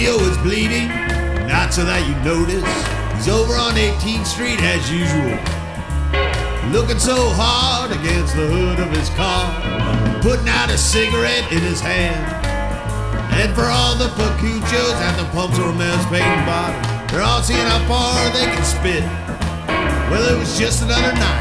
Romeo is bleeding, not so that you notice. He's over on 18th Street as usual, looking so hard against the hood of his car, putting out a cigarette in his hand. And for all the pacuchos at the pumps or men's painting bottom, they're all seeing how far they can spit. Well, it was just another night.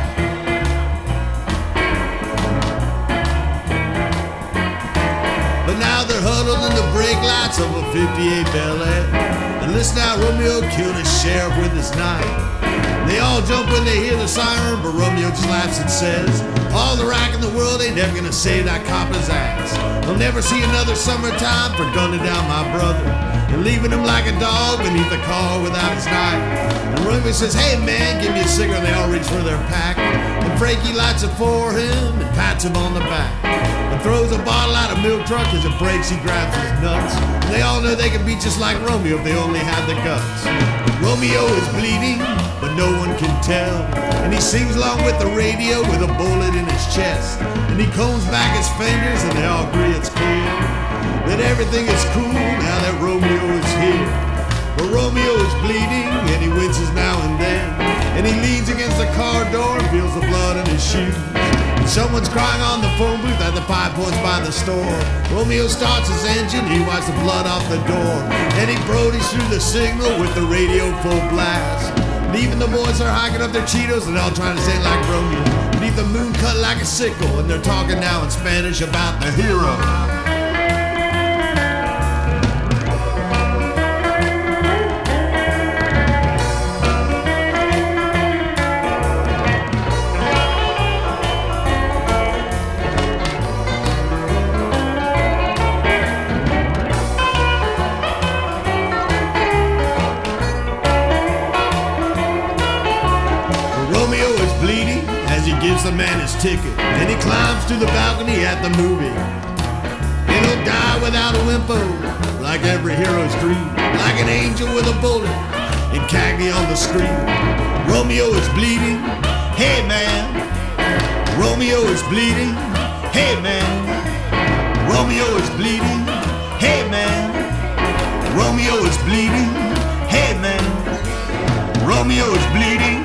But now they're huddled in the brake lights of a 58 Bel Air. And listen how Romeo killed a sheriff with his knife. They all jump when they hear the siren, but Romeo just laughs and says, all the rack in the world ain't never gonna save that copper's ass. They'll never see another summertime for gunning down my brother and leaving him like a dog beneath the car without his knife. And Romeo says, hey man, give me a cigarette. They all reach for their pack. And Frankie lights it for him and pats him on the back. And throws a bottle out of milk truck. As it breaks, he grabs his nuts. And they all know they could be just like Romeo if they only had the guts. But Romeo is bleeding, but no one can tell. And he sings along with the radio with a bullet in his chest. And he combs back his fingers and they all agree it's clear that everything is cool now that Romeo is here. But Romeo is bleeding and he winces now and then. And he leans against the car door and feels the blood in his shoes. And someone's crying on the phone booth at the Five Points by the store. Romeo starts his engine, he wipes the blood off the door. And he brodies through the signal with the radio full blast. And even the boys are hiking up their Cheetos and all trying to say like Romeo. Beneath the moon cut like a sickle, and they're talking now in Spanish about the hero. Romeo is bleeding as he gives the man his ticket, and he climbs to the balcony at the movie. And he'll die without a whimper, like every hero's dream, like an angel with a bullet in khaki on the screen. Romeo is bleeding, hey man. Romeo is bleeding, hey man. Romeo is bleeding, hey man. Romeo is bleeding, hey man. Romeo is bleeding.